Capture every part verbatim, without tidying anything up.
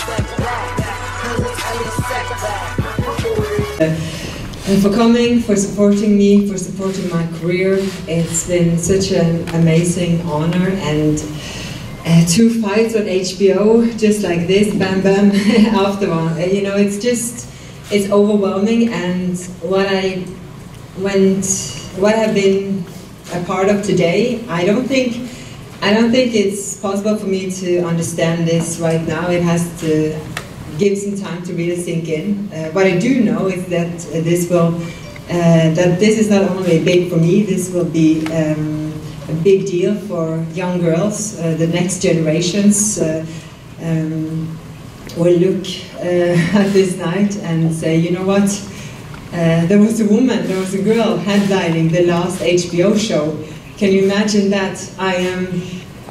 And for coming, for supporting me, for supporting my career. It's been such an amazing honor, and uh, two fights on H B O, just like this, bam bam, after one. Uh, you know, it's just, it's overwhelming, and what I went, what I've been a part of today, I don't think, I don't think it's possible for me to understand this right now. It has to give some time to really sink in. Uh, what I do know is that uh, this will, uh, that this is not only big for me, this will be um, a big deal for young girls, uh, the next generations uh, um, will look uh, at this night and say, you know what, uh, there was a woman, there was a girl headlining the last H B O show. Can you imagine that? I am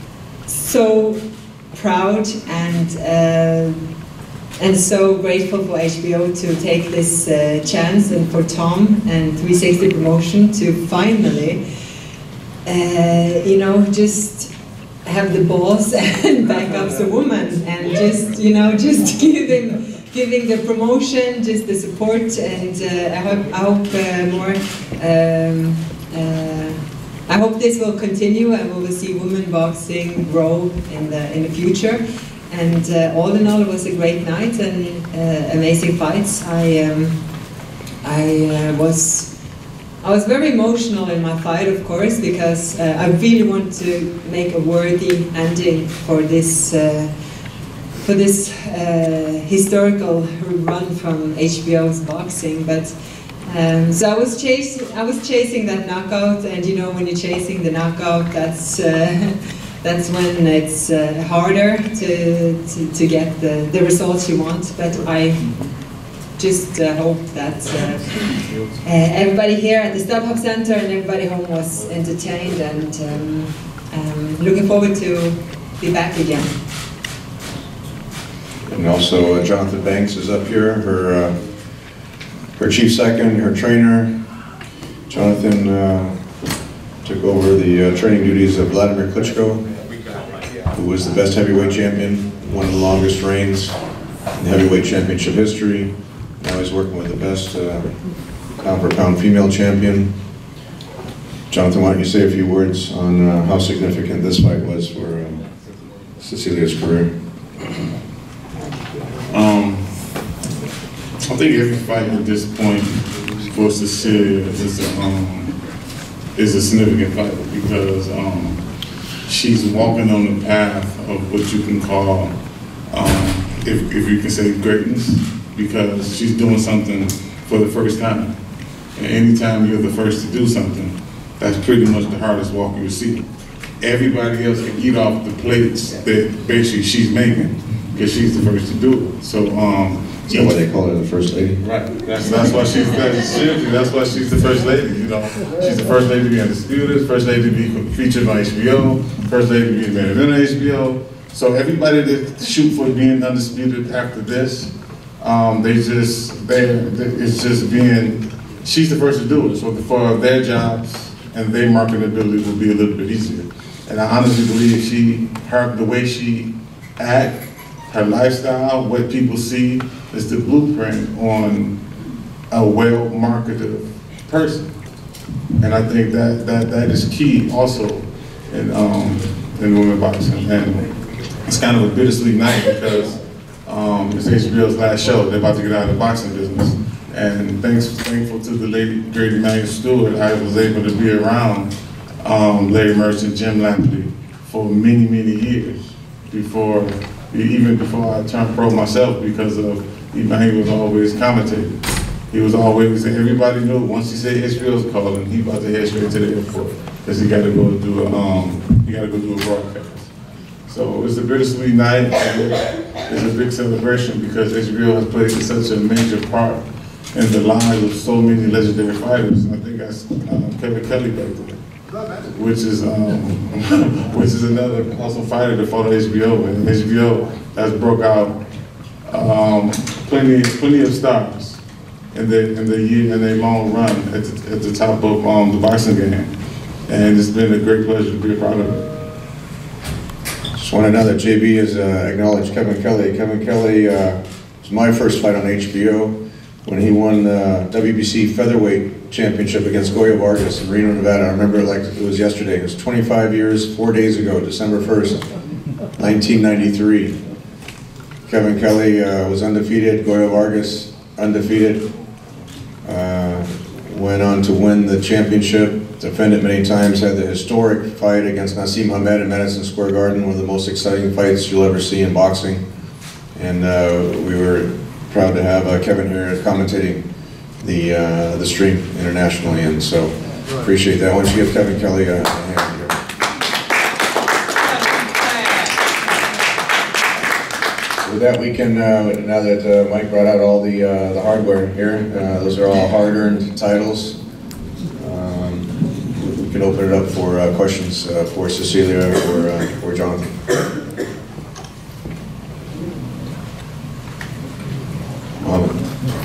so proud and uh, and so grateful for H B O to take this uh, chance, and for Tom and three sixty Promotion to finally, uh, you know, just have the balls and back up the woman, and just, you know, just giving, giving the promotion, just the support, and uh, I hope, I hope uh, more. Um, uh, I hope this will continue, and we will see women boxing grow in the in the future. And uh, all in all, it was a great night and uh, amazing fights. I um, I uh, was I was very emotional in my fight, of course, because uh, I really want to make a worthy ending for this uh, for this uh, historical run from H B O's boxing. But um, so I was chasing I was chasing that knockout, and you know, when you're chasing the knockout, that's. Uh, That's when it's uh, harder to, to, to get the, the results you want, but I just uh, hope that uh, uh, everybody here at the StubHub Center and everybody home was entertained, and um, um, looking forward to be back again. And also uh, Jonathan Banks is up here, her, uh, her chief second, her trainer. Jonathan uh, took over the uh, training duties of Vladimir Klitschko, who was the best heavyweight champion, one of the longest reigns in heavyweight championship history. Now he's working with the best uh, pound for pound female champion. Jonathan, why don't you say a few words on uh, how significant this fight was for um, Cecelia's career? Um, I think every fight at this point for Cecelia is a, um, is a significant fight, because um, she's walking on the path of what you can call, um, if, if you can say, greatness, because she's doing something for the first time. And anytime you're the first to do something, that's pretty much the hardest walk you'll see. Everybody else can eat off the plates that basically she's making, because she's the first to do it. So, um, is that why they call her the first lady? Right. That's that's why she's that's, that's why she's the first lady. You know, she's the first lady to be undisputed, first lady to be featured on H B O, first lady to be main event on H B O. So everybody that shoot for being undisputed after this, um, they just they it's just being. She's the first to do it. So for their jobs and their marketability will be a little bit easier. And I honestly believe she, her the way she act, her lifestyle, what people see, is the blueprint on a well-marketed person. And I think that that, that is key also in, um, in women boxing. And it's kind of a bittersweet night because um, it's H B O's last show. They're about to get out of the boxing business. And thanks, thankful to the late, great Emmanuel Stewart, I was able to be around um, Larry Merchant, Jim Lampley for many, many years before, even before I turned pro myself, because of Emmanuel was always commentating. He was always, everybody knew once he said H B O's calling, he about to head straight to the airport because he got to go do a, um, he got to go do a broadcast. So it's a bittersweet night. It's a big celebration because H B O has played such a major part in the lives of so many legendary fighters. I think that's um, Kevin Kelly back there, which is um, which is another awesome fighter that fought on H B O, and H B O has broke out um, plenty plenty of stars in the in the year in their long run at the, at the top of um, the boxing game, and it's been a great pleasure to be a part of it. Just want to know that J B has uh, acknowledged Kevin Kelly. Kevin Kelly uh, was my first fight on H B O when he won the W B C featherweight championship against Goyo Vargas in Reno, Nevada. I remember it like it was yesterday. It was twenty-five years, four days ago, December first, nineteen ninety-three. Kevin Kelly uh, was undefeated, Goyo Vargas undefeated. Uh, went on to win the championship, defended many times, had the historic fight against Nassim Hamed in Madison Square Garden, one of the most exciting fights you'll ever see in boxing. And uh, we were proud to have uh, Kevin here commentating the uh, the stream internationally, and so appreciate that. Why don't you give Kevin Kelly a, a hand here? With that, we can, uh, now that uh, Mike brought out all the uh, the hardware here, uh, those are all hard-earned titles. Um, we can open it up for uh, questions uh, for Cecelia or uh, or Jonathan. Um,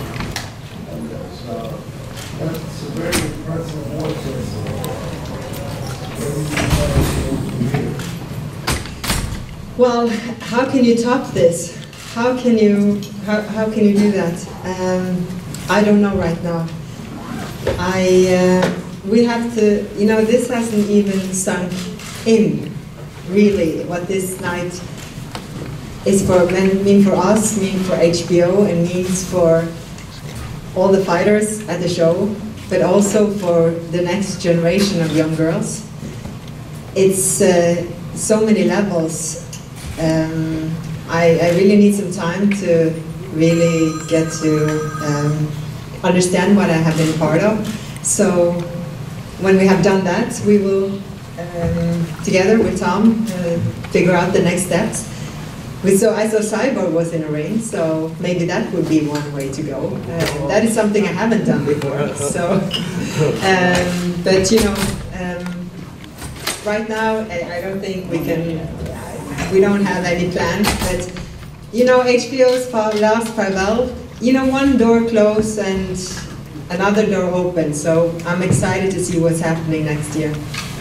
Well, how can you top this? How can you how, how can you do that? Um, I don't know right now. I uh, we have to, you know, this hasn't even sunk in, really, what this night is for men, mean for us, mean for H B O, and means for all the fighters at the show, but also for the next generation of young girls. It's uh, so many levels. Um, I, I really need some time to really get to um, understand what I have been part of. So when we have done that, we will, um, together with Tom, uh, figure out the next steps. We saw, I saw Cyborg was in a ring, so maybe that would be one way to go. Uh, that is something I haven't done before. So, um, but you know, um, right now I, I don't think we can. We don't have any plans, but you know, H B O's last farewell, you know, one door closed and another door open, so I'm excited to see what's happening next year.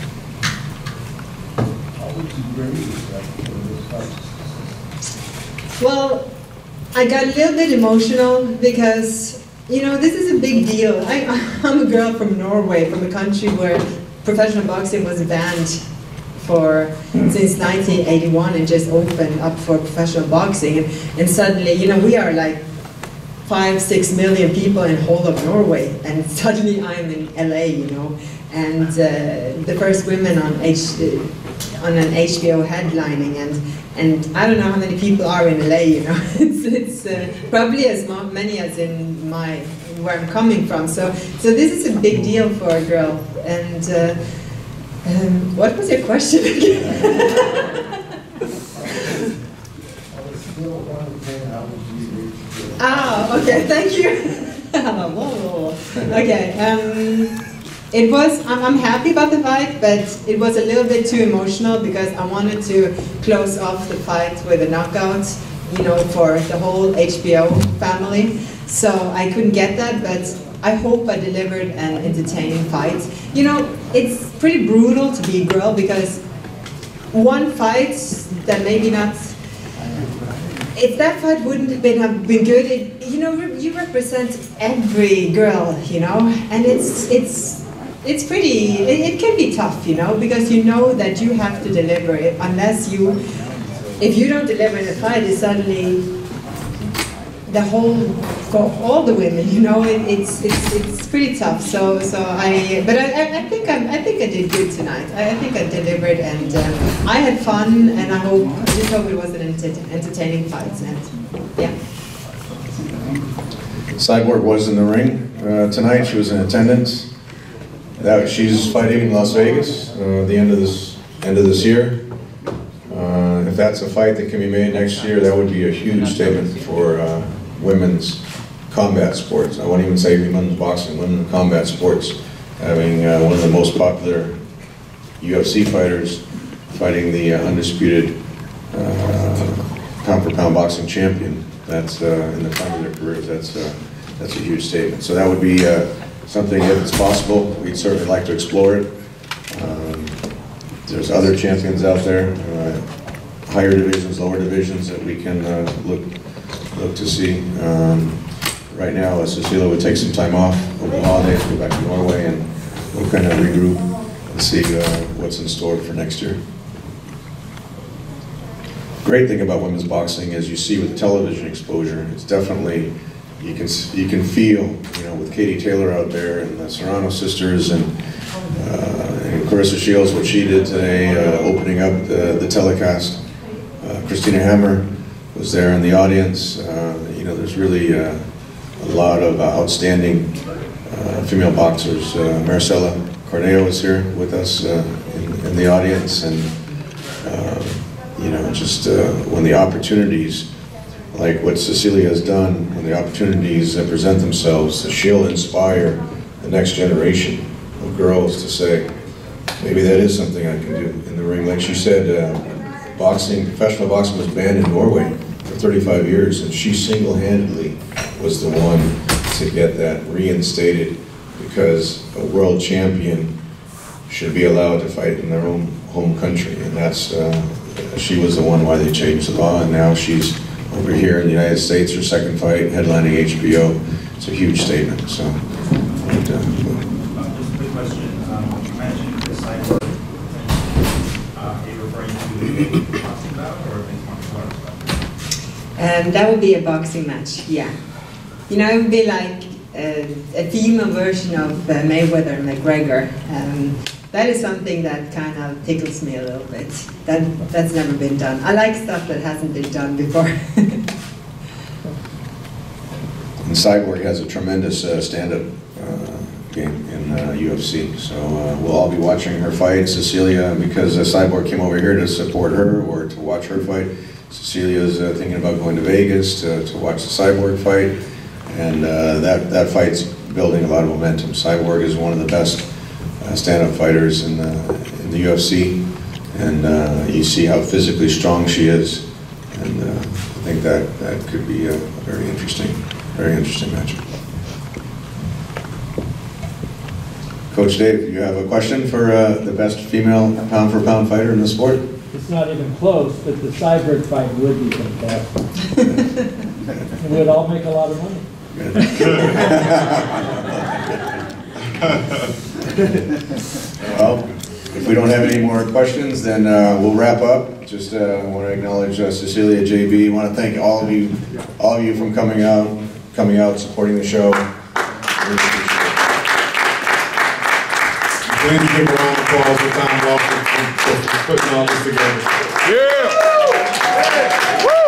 Well, I got a little bit emotional because, you know, this is a big deal. I, I'm a girl from Norway, from a country where professional boxing was banned for since nineteen eighty-one and just opened up for professional boxing, and, and suddenly, you know, we are like five, six million people in whole of Norway, and suddenly I'm in L A, you know, and uh, the first women on H on an H B O headlining, and and I don't know how many people are in L A, you know, it's it's uh, probably as many as in my where I'm coming from. So so this is a big deal for a girl, and. Uh, Um, what was your question again? Ah, okay, thank you. Whoa. Okay, um, it was, I'm, I'm happy about the fight, but it was a little bit too emotional because I wanted to close off the fight with a knockout, you know, for the whole H B O family. So I couldn't get that, but I hope I delivered an entertaining fight. You know, it's pretty brutal to be a girl because one fight that maybe not, if that fight wouldn't have been, have been good, it, you know, you represent every girl, you know, and it's, it's, it's pretty, it, it can be tough, you know, because you know that you have to deliver it unless you, if you don't deliver in a fight, it's suddenly, the whole, for all the women, you know, it, it's it's it's pretty tough. So so I, but I I think I I think I did good tonight. I, I think I delivered, and uh, I had fun, and I hope I just hope it was an enter entertaining fight. And yeah. Cyborg was in the ring uh, tonight. She was in attendance. That she's fighting in Las Vegas uh, the end of this end of this year. Uh, if that's a fight that can be made next year, that would be a huge statement for. Uh, women's combat sports. I won't even say women's boxing, women's combat sports, having uh, one of the most popular U F C fighters fighting the uh, undisputed uh, pound for pound boxing champion. That's uh, in the time of their careers. That's uh, that's a huge statement. So that would be uh, something, if it's possible, we'd certainly like to explore it. Um, there's other champions out there. Uh, higher divisions, lower divisions that we can uh, look look to see. Um, right now, uh, Cecelia would take some time off over the holidays, go back to Norway, and we'll kind of regroup and see uh, what's in store for next year. Great thing about women's boxing is you see with the television exposure, it's definitely, you can you can feel, you know, with Katie Taylor out there and the Serrano sisters and, uh, and Clarissa Shields, what she did today, uh, opening up the, the telecast. Uh, Christina Hammer was there in the audience. Uh, you know, there's really uh, a lot of uh, outstanding uh, female boxers. Uh, Maricela Corneo was here with us uh, in, in the audience, and uh, you know, just uh, when the opportunities, like what Cecelia has done, when the opportunities uh, present themselves, she'll inspire the next generation of girls to say, maybe that is something I can do in the ring. Like she said, uh, boxing, professional boxing was banned in Norway for thirty-five years, and she single-handedly was the one to get that reinstated, because a world champion should be allowed to fight in their own home country, and that's, uh, she was the one why they changed the law, and now she's over here in the United States, her second fight, headlining H B O. It's a huge statement, so. But, uh, uh, just a quick question. Um, you mentioned the cyber. Uh, are you referring to a boxing bout or a mixed martial arts bout? Um, that would be a boxing match, yeah. You know, it would be like a, a female version of uh, Mayweather and McGregor. Um, that is something that kind of tickles me a little bit. That, that's never been done. I like stuff that hasn't been done before. And Cyborg has a tremendous uh, stand-up uh, game in uh, U F C, so uh, we'll all be watching her fight. Cecelia, because uh, Cyborg came over here to support her or to watch her fight, Cecilia's uh, thinking about going to Vegas to, to watch the Cyborg fight, and uh, that, that fight's building a lot of momentum. Cyborg is one of the best uh, stand-up fighters in the, in the U F C, and uh, you see how physically strong she is, and uh, I think that, that could be a very interesting, very interesting matchup. Coach Dave, you have a question for uh, the best female pound-for-pound fighter in the sport? It's not even close, but the Cyborg fight would be fantastic. And we'd all make a lot of money. Well, if we don't have any more questions, then uh, we'll wrap up. Just uh, want to acknowledge uh, Cecelia, J B. I want to thank all of you, all of you from coming out, coming out, supporting the show. Please give a round of applause for Tom Walker for putting all this together. Yeah!